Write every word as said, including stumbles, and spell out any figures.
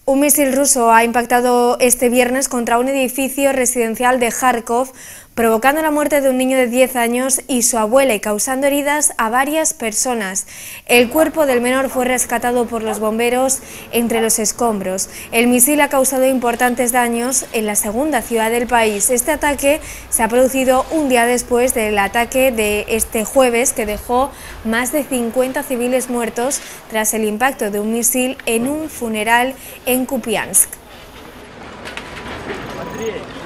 Un misil ruso ha impactado este viernes contra un edificio residencial de Kharkov, provocando la muerte de un niño de diez años y su abuela y causando heridas a varias personas. El cuerpo del menor fue rescatado por los bomberos entre los escombros. El misil ha causado importantes daños en la segunda ciudad del país. Este ataque se ha producido un día después del ataque de este jueves, que dejó más de cincuenta civiles muertos tras el impacto de un misil en un funeral en Kupiansk.